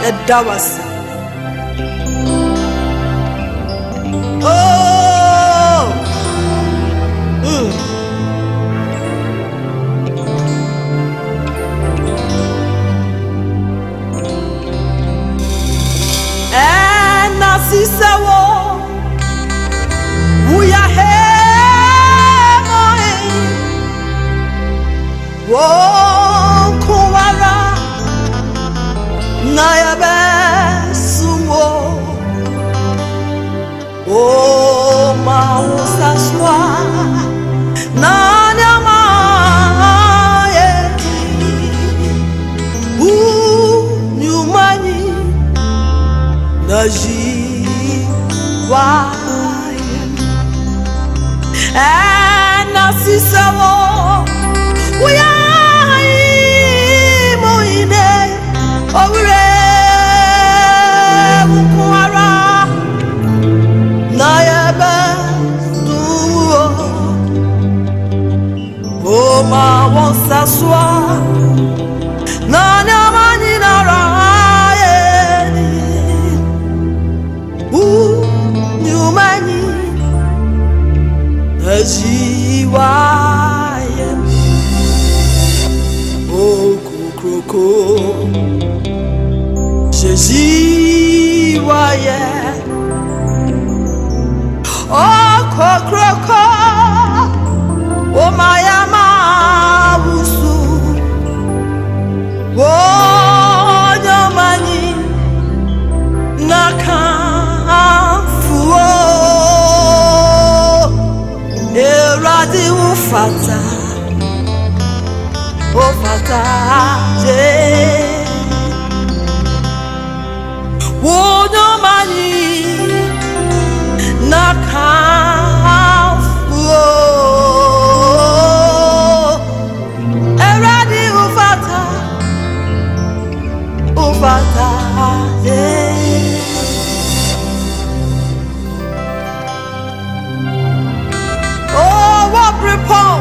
Dawas. Oh, and I see so we are here. Ankomah. Nayabesumo oh mausa swa nanyama ye nyumani naji wa nasisawo uya moine owure ma won s'asseoir nana mani naraye nyumani ajiwaye okokroko jejiwaye okokroko oh my Owusu oh nyamani nakafuo eradi ufata je oh nyamani nakafuo oh what report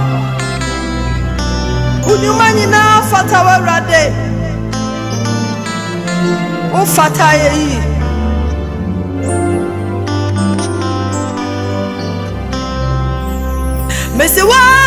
unyumani na fata warade o fata yi mesi wa